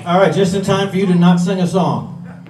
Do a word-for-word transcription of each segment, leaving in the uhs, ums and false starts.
All right, just in time for you to not sing a song.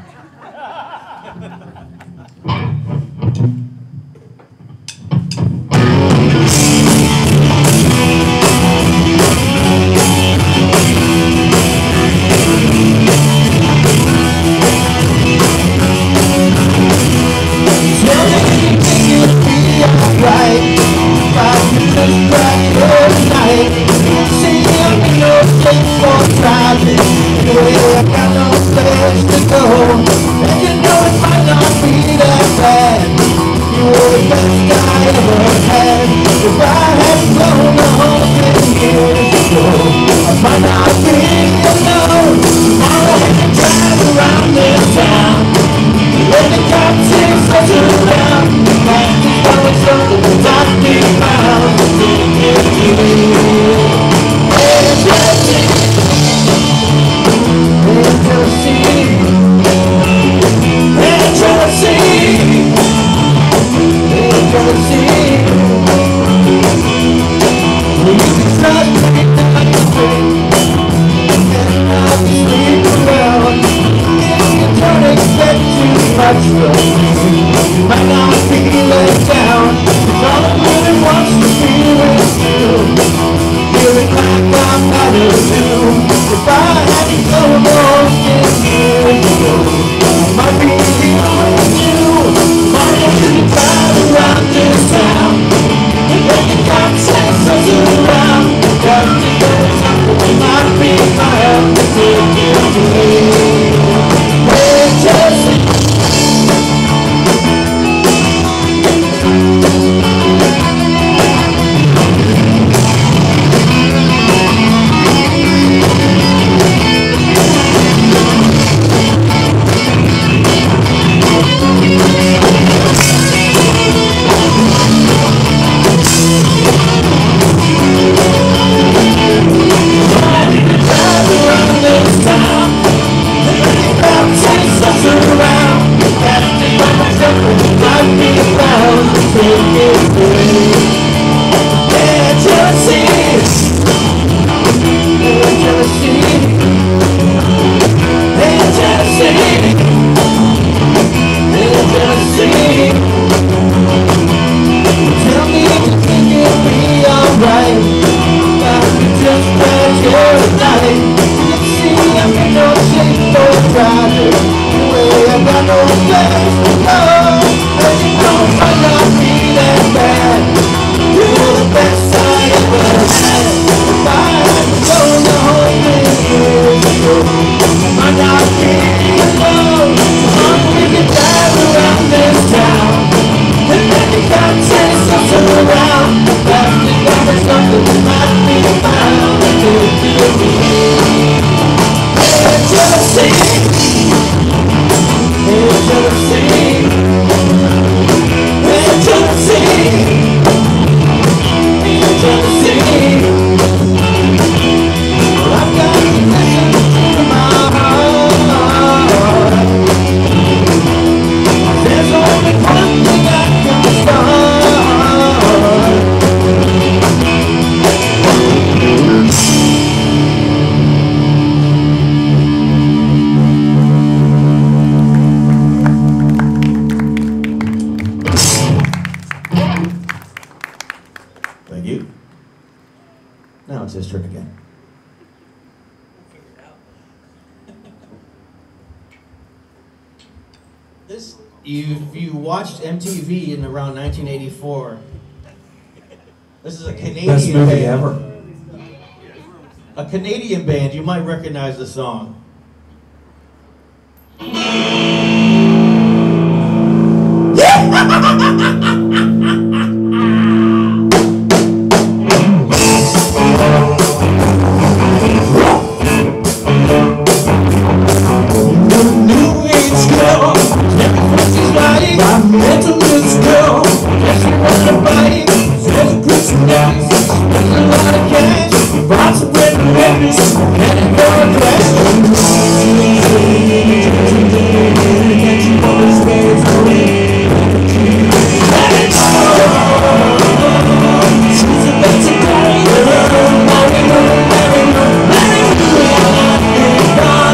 If you watched M T V in around nineteen eighty-four, this is a Canadian Best movie band. ever. A Canadian band, you might recognize the song. Bye.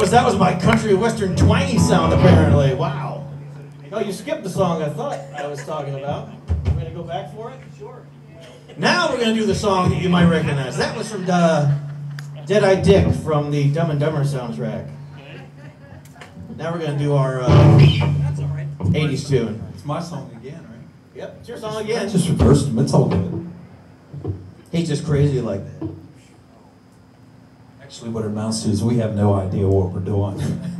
was that was my country western twangy sound apparently. Wow. Oh, you skipped the song I thought I was talking about. We're gonna go back for it. Sure. Now we're gonna do the song that you might recognize. That was from uh, Dead-Eye Dick from the Dumb and Dumber soundtrack. Now we're gonna do our uh, eighties tune. It's my song again, right? Yep, it's your song again. Just reversed them. It's all good. He's just crazy like that. Actually, what it amounts to is we have no idea what we're doing.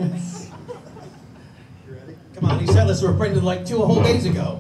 Come on, these set lists were printed like two whole days ago.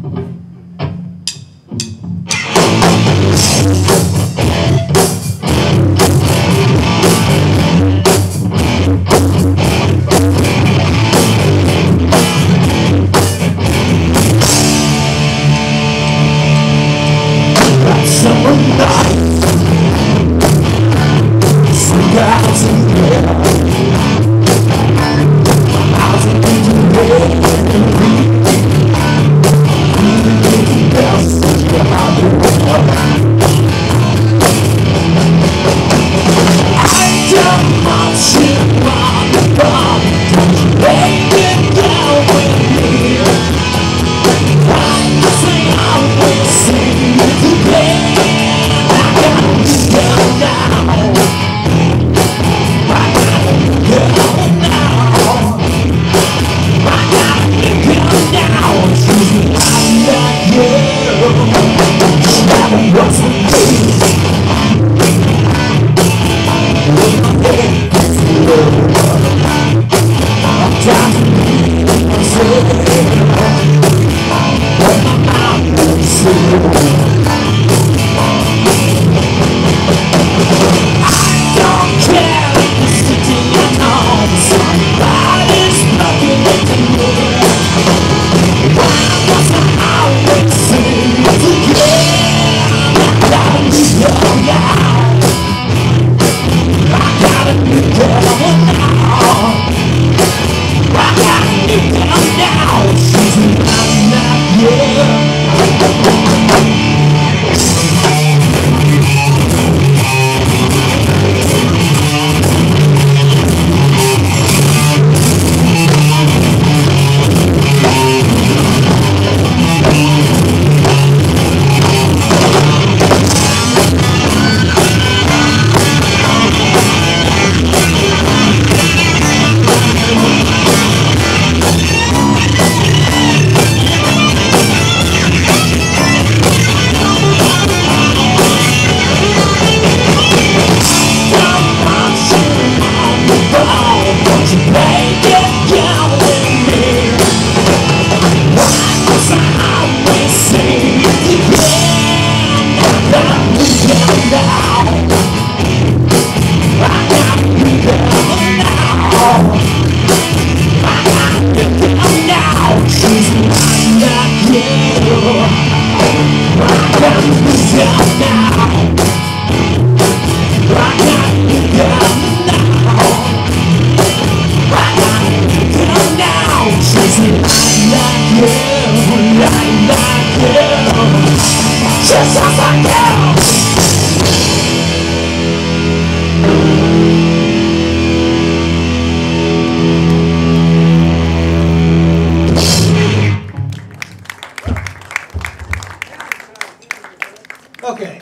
Okay.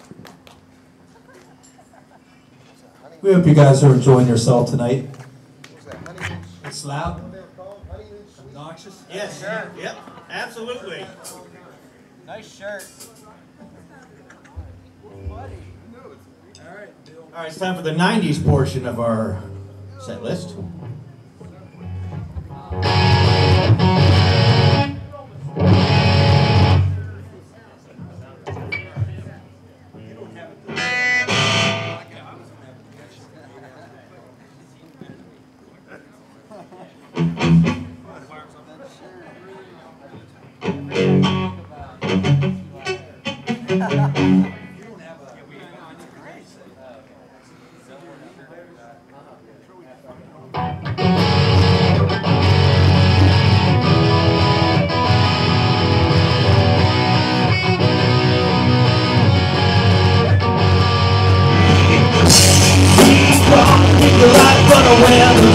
We hope you guys are enjoying yourself tonight. It's loud. Obnoxious. Yes. Sure. Yep. Absolutely. Nice shirt. All right, it's time for the nineties portion of our set list. Run away.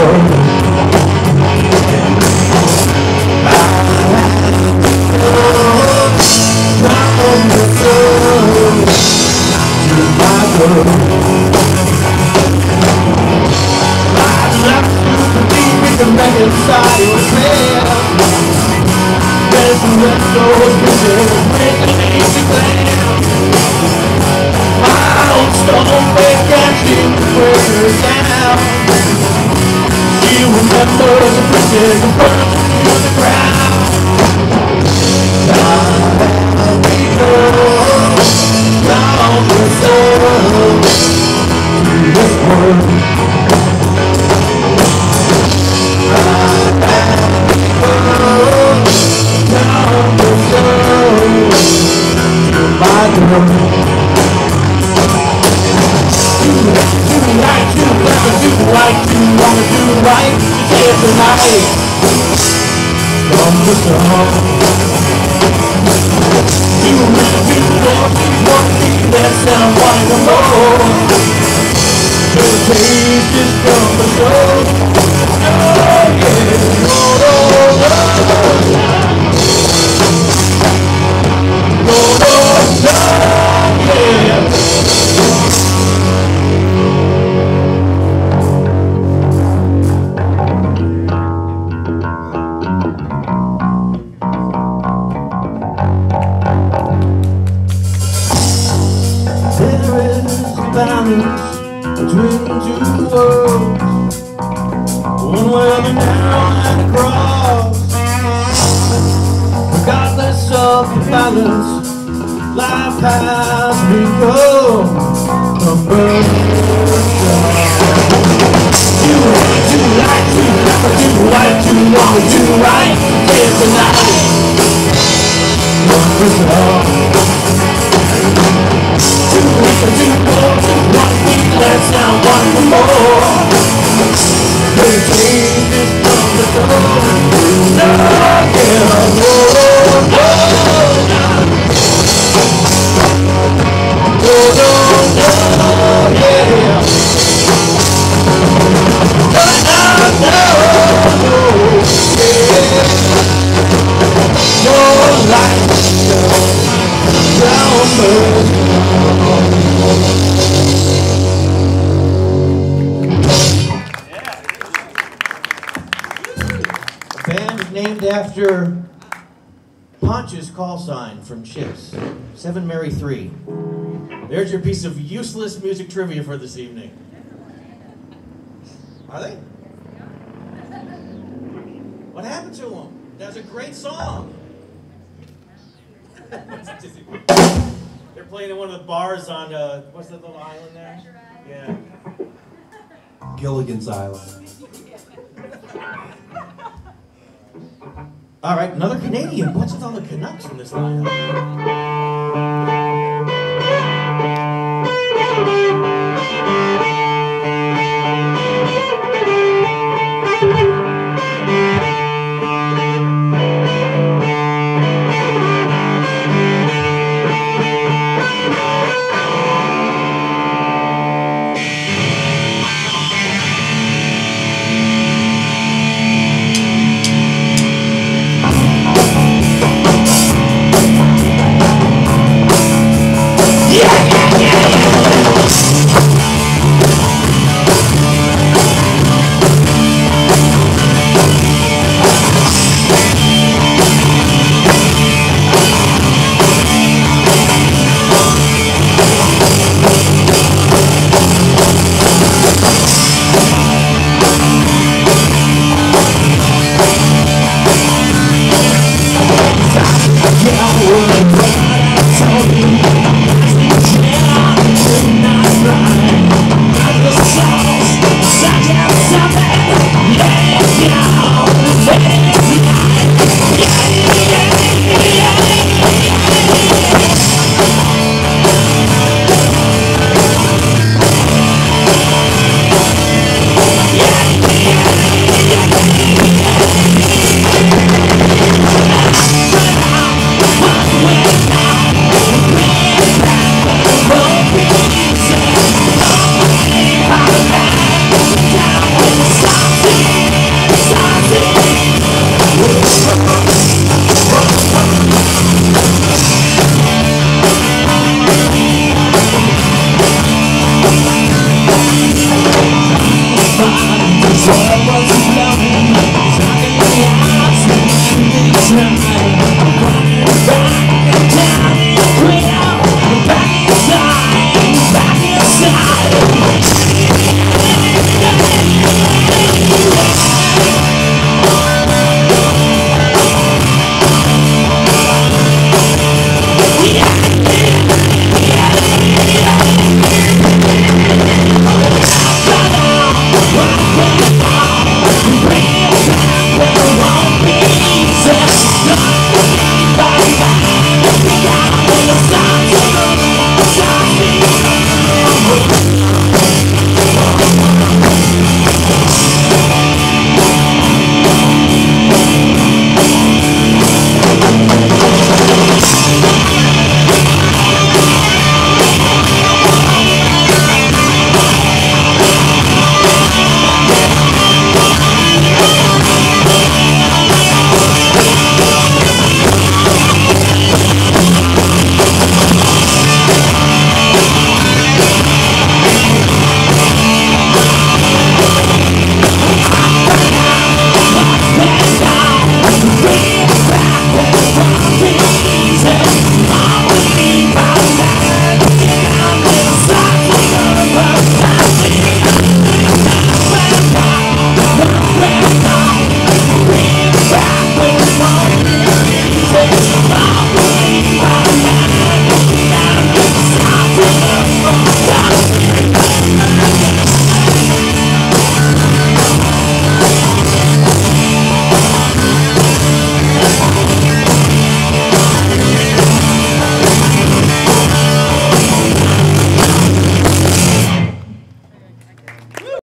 After Ponch's call sign from Chips, seven Mary three. There's your piece of useless music trivia for this evening. Are they? What happened to them? That's a great song. They're playing in one of the bars on, uh, what's that little island there? Yeah. Gilligan's Island. All right, another Canadian. What's with all the Canucks in this lineup? was